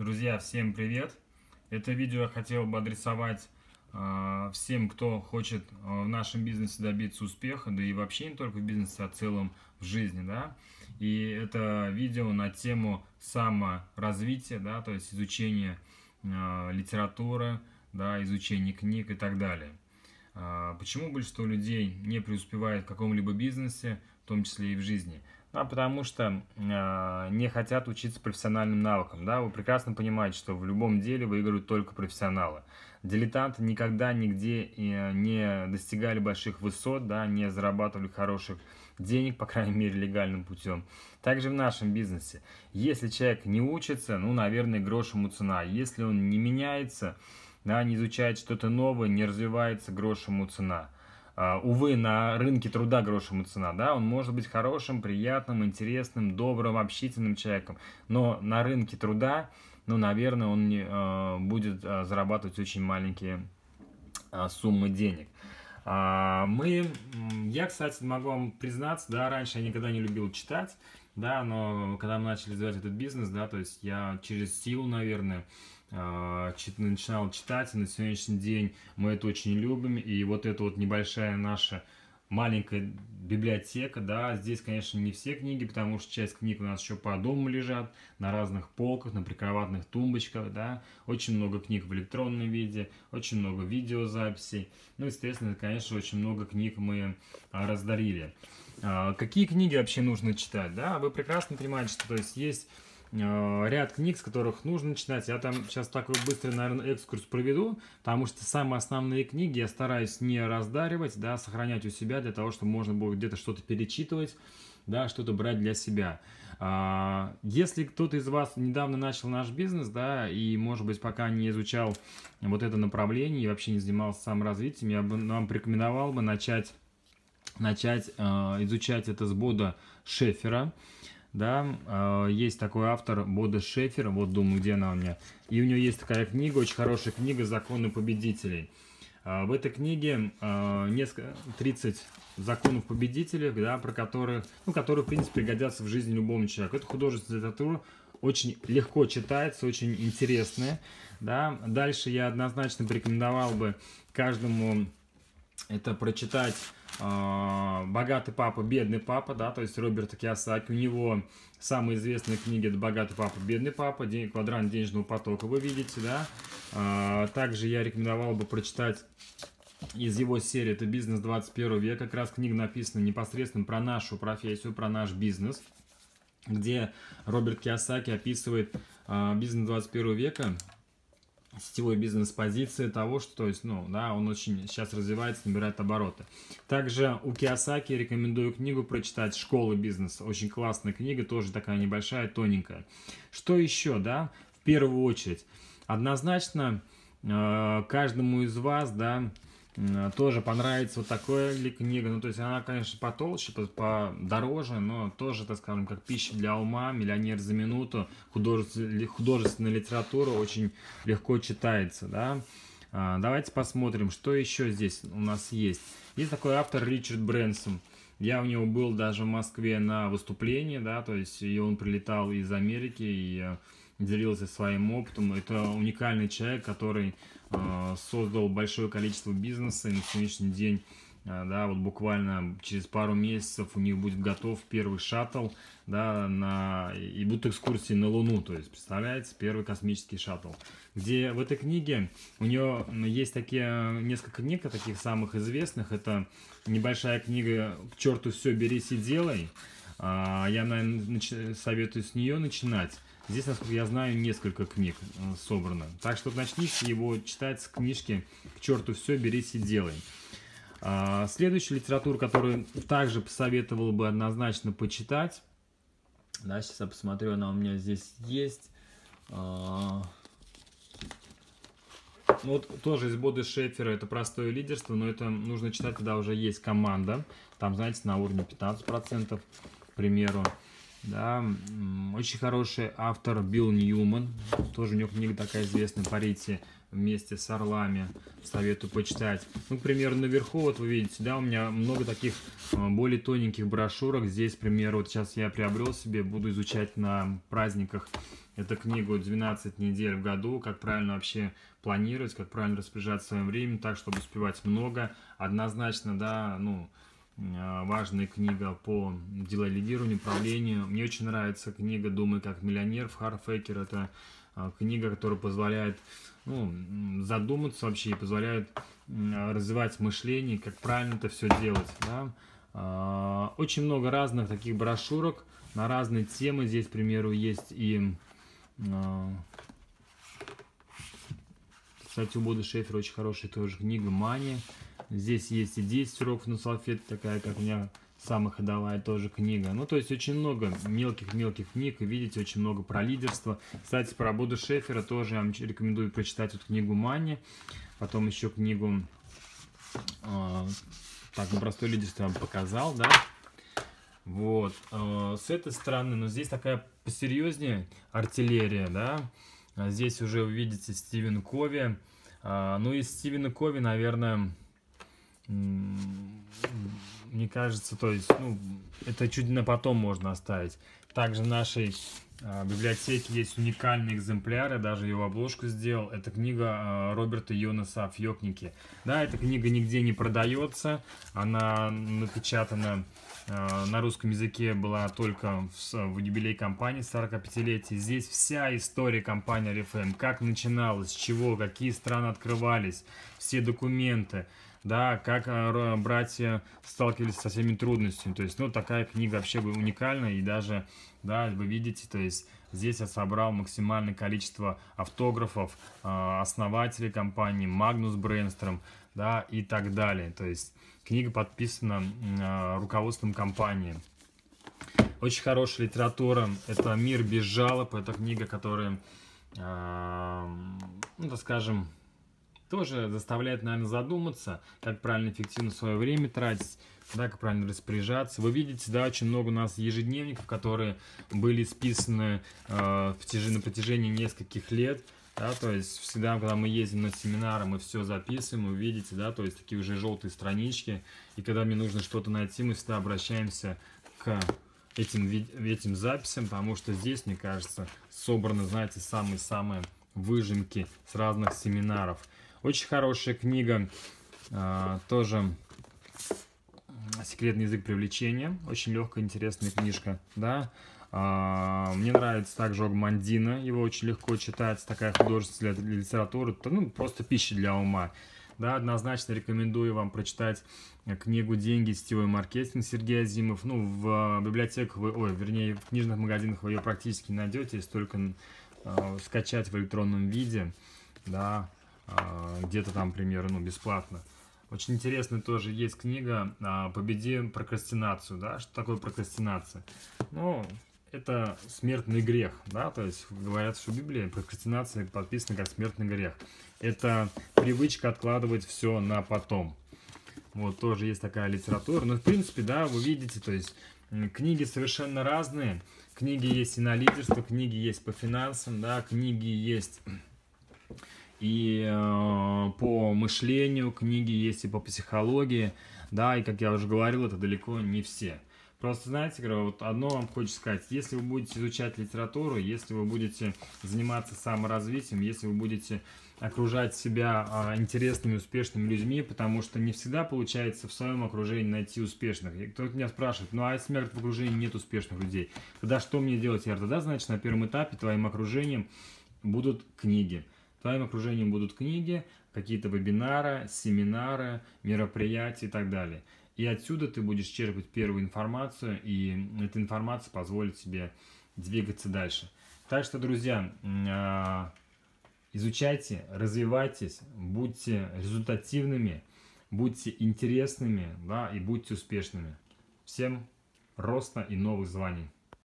Друзья, всем привет! Это видео я хотел бы адресовать всем, кто хочет в нашем бизнесе добиться успеха, да и вообще не только в бизнесе, а в целом в жизни, да. И это видео на тему саморазвития, да, то есть изучения литературы, да, изучения книг и так далее. Почему большинство людей не преуспевает в каком-либо бизнесе, в том числе и в жизни? Потому что не хотят учиться профессиональным навыкам. Да? Вы прекрасно понимаете, что в любом деле выигрывают только профессионалы. Дилетанты никогда нигде не достигали больших высот, да, не зарабатывали хороших денег, по крайней мере, легальным путем. Также в нашем бизнесе. Если человек не учится, ну, наверное, грош ему цена. Если он не меняется, да, не изучает что-то новое, не развивается, грош ему цена. Увы, на рынке труда грош ему цена, да, он может быть хорошим, приятным, интересным, добрым, общительным человеком, но на рынке труда, ну, наверное, он не будет зарабатывать очень маленькие суммы денег. Я, кстати, могу вам признаться, да, раньше я никогда не любил читать, да, но когда мы начали развивать этот бизнес, да, то есть я через силу, наверное, начинал читать, и на сегодняшний день мы это очень любим, и вот эта вот небольшая наша маленькая библиотека, да, здесь, конечно, не все книги, потому что часть книг у нас еще по дому лежат, на разных полках, на прикроватных тумбочках, да, очень много книг в электронном виде, очень много видеозаписей, ну, естественно, конечно, очень много книг мы раздарили. Какие книги вообще нужно читать, да, вы прекрасно понимаете, что, то есть ряд книг, с которых нужно читать. Я там сейчас такой быстрый, наверное, экскурс проведу, потому что самые основные книги я стараюсь не раздаривать, да, сохранять у себя для того, чтобы можно было где-то что-то перечитывать, да, что-то брать для себя. Если кто-то из вас недавно начал наш бизнес, да, и, может быть, пока не изучал вот это направление и вообще не занимался саморазвитием, я бы вам порекомендовал бы начать изучать это с Бода Шефера. Да, есть такой автор Бода Шефер, вот думаю, где она у меня. И у него есть такая книга, очень хорошая книга «Законы победителей». В этой книге 30 законов победителей, да, которые, в принципе, пригодятся в жизни любому человеку. Это художественная литература, очень легко читается, очень интересная. Да. Дальше я однозначно порекомендовал бы каждому это прочитать «Богатый папа, бедный папа», да, то есть Роберта Кийосаки. У него самые известные книги — это «Богатый папа, бедный папа», «Квадрант денежного потока», вы видите, да. Также я рекомендовал бы прочитать из его серии, это «Бизнес 21 века», как раз книга написана непосредственно про нашу профессию, про наш бизнес, где Роберт Кийосаки описывает бизнес 21 века, сетевой бизнес с позиции того, что, то есть, ну, да, он очень сейчас развивается, набирает обороты. Также у Кийосаки рекомендую книгу прочитать «Школа бизнеса». Очень классная книга, тоже такая небольшая, тоненькая. Что еще, да? В первую очередь, однозначно каждому из вас, да, тоже понравится вот такая ли книга. Ну, то есть она, конечно, потолще, подороже, но тоже, так скажем, как пища для ума, «Миллионер за минуту», художественная литература очень легко читается, да. Давайте посмотрим, что еще здесь у нас есть. Есть такой автор Ричард Брэнсон. Я у него был даже в Москве на выступлении, да, то есть и он прилетал из Америки и делился своим опытом. Это уникальный человек, который создал большое количество бизнеса, и на сегодняшний день, да, вот буквально через пару месяцев у них будет готов первый шаттл, да, и будут экскурсии на Луну, то есть, представляете, первый космический шаттл. Где в этой книге у нее есть несколько книг, таких самых известных. Это небольшая книга «К черту все, берись и делай». Я, наверное, советую с нее начинать. Здесь, насколько я знаю, несколько книг собрано. Так что начните его читать с книжки «К черту все, берись и делай». Следующая литература, которую также посоветовал бы однозначно почитать. Да, сейчас я посмотрю, она у меня здесь есть. Ну, вот тоже из Бода Шефера, это «Простое лидерство», но это нужно читать, когда уже есть команда. Там, знаете, на уровне 15%, к примеру. Да, очень хороший автор Билл Ньюман, тоже у него книга такая известная «Парите вместе с орлами», советую почитать. Ну, к примеру, наверху, вот вы видите, да, у меня много таких более тоненьких брошюрок. Здесь, к примеру, вот сейчас я приобрел себе, буду изучать на праздниках Это книга 12 недель в году, как правильно вообще планировать, как правильно распоряжаться своим временем, так, чтобы успевать много. Однозначно, да, ну, важная книга по делегированию, управлению. Мне очень нравится книга «Думай как миллионер» в Харфекер. Это книга, которая позволяет, ну, задуматься вообще и позволяет развивать мышление, как правильно это все делать. Да? Очень много разных таких брошюрок на разные темы. Здесь, к примеру, есть и... Кстати, у Боды Шефера очень хорошая тоже книга «Мани». Здесь есть и 10 уроков на салфетке, такая, как у меня самая ходовая тоже книга. Ну, то есть очень много мелких-мелких книг. И видите, очень много про лидерство. Кстати, про Боду Шефера тоже я вам рекомендую прочитать вот книгу «Мани». Потом еще книгу так, простое лидерство я вам показал, да. Вот. С этой стороны, но здесь такая посерьезнее артиллерия, да. Здесь уже вы видите Стивен Кови. Ну, из Стивена Кови, наверное... Мне кажется, то есть, ну, это чуть на потом можно оставить. Также в нашей библиотеке есть уникальные экземпляры, даже его обложку сделал. Это книга Роберта Йонаса «Фьёкники». Да, эта книга нигде не продается, она напечатана на русском языке, была только в юбилей компании 45-летия. Здесь вся история компании Oriflame, как начиналась, с чего, какие страны открывались, все документы. Да, как братья сталкивались со всеми трудностями. То есть, ну, такая книга вообще уникальная. И даже, да, вы видите, то есть, здесь я собрал максимальное количество автографов основателей компании, Магнус Брейнстром, да, и так далее. То есть, книга подписана руководством компании. Очень хорошая литература. Это «Мир без жалоб». Это книга, которая, ну, так скажем, тоже заставляет, наверное, задуматься, как правильно эффективно свое время тратить, да, как правильно распоряжаться. Вы видите, да, очень много у нас ежедневников, которые были списаны на протяжении нескольких лет. Да, то есть всегда, когда мы ездим на семинары, мы все записываем, вы видите, да, то есть такие уже желтые странички. И когда мне нужно что-то найти, мы всегда обращаемся к этим записям, потому что здесь, мне кажется, собраны, знаете, самые-самые выжимки с разных семинаров. Очень хорошая книга, тоже «Секретный язык привлечения». Очень легкая, интересная книжка, да. Мне нравится также Огмандино, его очень легко читать, такая художественная литература, ну, просто пища для ума. Да, однозначно рекомендую вам прочитать книгу «Деньги. Сетевой маркетинг» Сергей Азимов. Ну, в библиотеках, вернее, в книжных магазинах вы ее практически не найдете, если только скачать в электронном виде, да. Где-то там, к примеру, ну, бесплатно. Очень интересная тоже есть книга «Победи прокрастинацию». Да? Что такое прокрастинация? Ну, это смертный грех. Да? То есть говорят, что в Библии прокрастинация подписана как смертный грех. Это привычка откладывать все на потом. Вот тоже есть такая литература. Но в принципе, да, вы видите, то есть книги совершенно разные. Книги есть и на лидерство, книги есть по финансам, да, книги есть... И по мышлению книги есть, и по психологии, да, и как я уже говорил, это далеко не все. Просто, знаете, вот одно вам хочется сказать, если вы будете изучать литературу, если вы будете заниматься саморазвитием, если вы будете окружать себя интересными, успешными людьми, потому что не всегда получается в своем окружении найти успешных. И кто-то меня спрашивает, ну а если в окружении нет успешных людей, тогда что мне делать, Яр? Тогда, значит, на первом этапе твоим окружением будут книги. Твоим окружением будут книги, какие-то вебинары, семинары, мероприятия и так далее. И отсюда ты будешь черпать первую информацию, и эта информация позволит тебе двигаться дальше. Так что, друзья, изучайте, развивайтесь, будьте результативными, будьте интересными, да, и будьте успешными. Всем роста и новых званий!